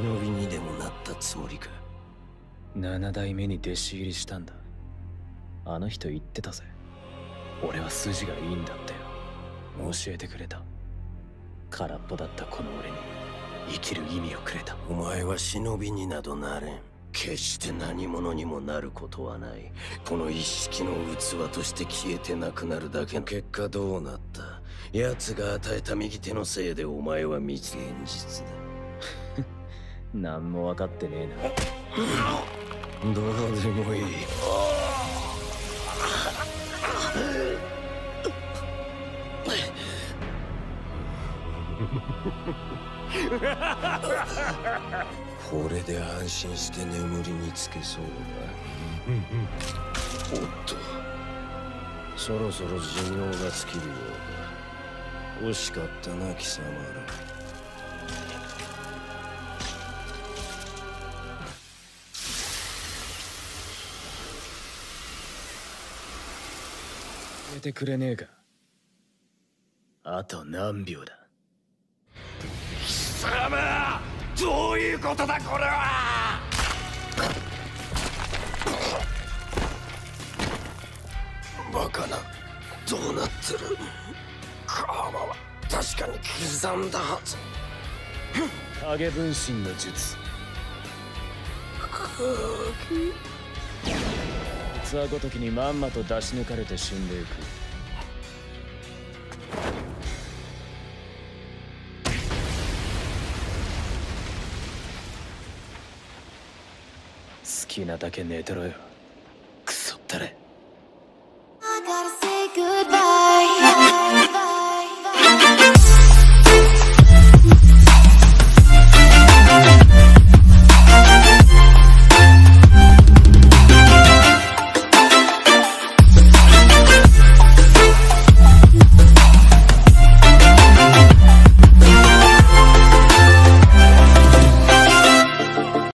忍びにでもなったつもりか。 7代目に弟子入りしたんだ。あの人言ってたぜ。俺は筋がいいんだってよ。教えてくれた。空っぽだったこの俺に生きる意味をくれた。 お前は忍びになどなれん。決して何者にもなることはない。この一式の器として消えてなくなるだけ。結果どうなった。奴が与えた右手のせいでお前は未現実だ。 何も分かってねどうでもいい。これで安心して眠りにつけそうだ。おっと、そろそろ寿命が尽きるようだ。惜しかったな貴様ら。 えてくれねえか。あと何秒だ。 貴様、どういうことだこれは。バカな、どうなってる。カーマは確かに刻んだはず。 影分身の術。器ごときにまんまと出し抜かれて死んでいく。好きなだけ寝てろよ、クソったれ。 I gotta say goodbye.